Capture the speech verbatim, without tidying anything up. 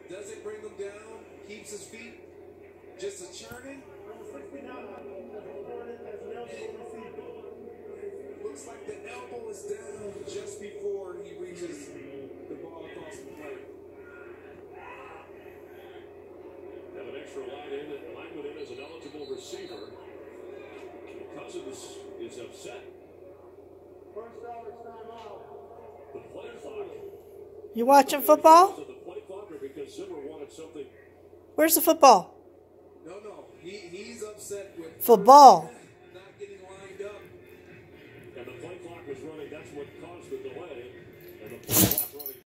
Doesn't bring him down. Keeps his feet just a churning. Looks like the elbow is down just before he reaches the ball across the plate. Have an extra line in, line with him as an eligible receiver. Cousins is upset. First down, it's time out. The play clock. You watching football? The play clock because Zimmer wanted something. Where's the football? No, no. He, he's upset with Football. not getting lined up. And the play clock was running. That's what caused the delay. And the play clock